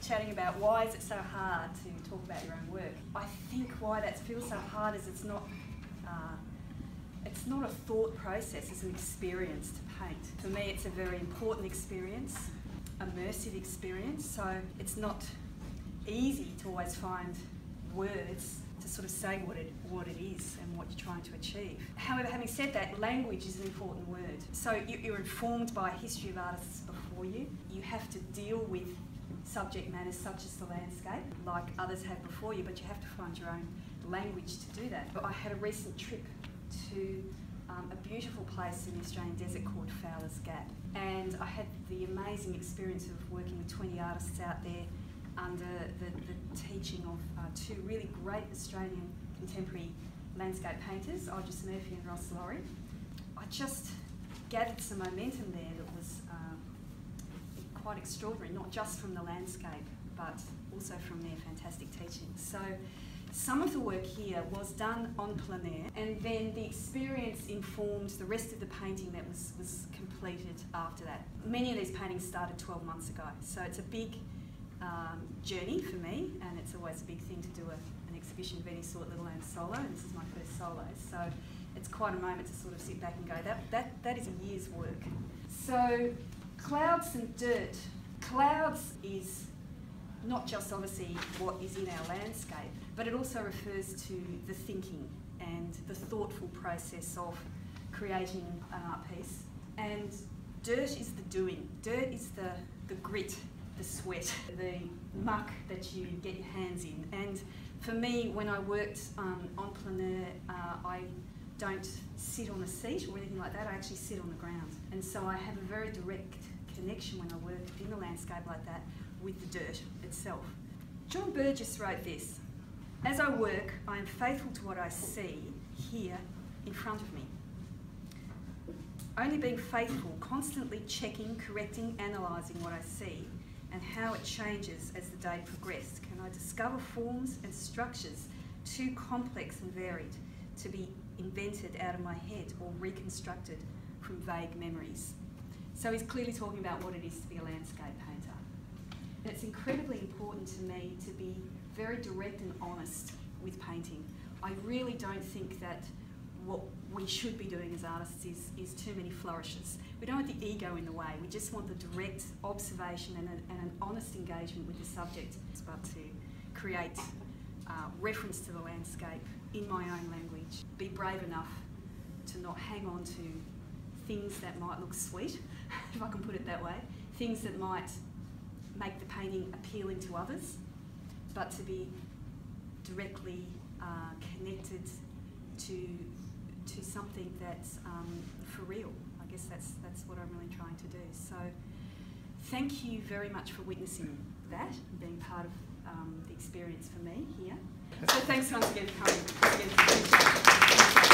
chatting about why is it so hard to talk about your own work. I think why that feels so hard is it's not a thought process, it's an experience to paint. For me it's a very important experience, immersive experience, so it's not easy to always find words to sort of say what it is and what you're trying to achieve. However, having said that, language is an important word. So you're informed by a history of artists before you. You have to deal with subject matters such as the landscape, like others have before you, but you have to find your own language to do that. But I had a recent trip to a beautiful place in the Australian desert called Fowler's Gap, and I had the amazing experience of working with 20 artists out there under the teaching of two really great Australian contemporary landscape painters, Audrey Murphy and Ross Laurie. I just gathered some momentum there that was quite extraordinary, not just from the landscape, but also from their fantastic teaching. So some of the work here was done on plein air, and then the experience informed the rest of the painting that was completed after that. Many of these paintings started 12 months ago, so it's a big journey for me, and it's always a big thing to do an exhibition of any sort, let alone solo, and this is my first solo, so it's quite a moment to sort of sit back and go, that is a year's work. So clouds and dirt. Clouds is not just obviously what is in our landscape, but it also refers to the thinking and the thoughtful process of creating an art piece. And dirt is the doing. Dirt is the grit, the sweat, the muck that you get your hands in. And for me, when I worked on plein air, I don't sit on a seat or anything like that, I actually sit on the ground. And so I have a very direct connection when I work in the landscape like that with the dirt itself. John Burgess wrote this: "As I work, I am faithful to what I see here in front of me. Only being faithful, constantly checking, correcting, analysing what I see and how it changes as the day progressed, can I discover forms and structures too complex and varied to be invented out of my head or reconstructed from vague memories." So he's clearly talking about what it is to be a landscape painter. And it's incredibly important to me to be very direct and honest with painting. I really don't think that what we should be doing as artists is too many flourishes. We don't want the ego in the way, we just want the direct observation and an honest engagement with the subject, but to create reference to the landscape in my own language. Be brave enough to not hang on to things that might look sweet, if I can put it that way, things that might make the painting appealing to others, but to be directly connected to something that's for real. I guess that's what I'm really trying to do. So thank you very much for witnessing that and being part of the experience for me here. So thanks once again for coming.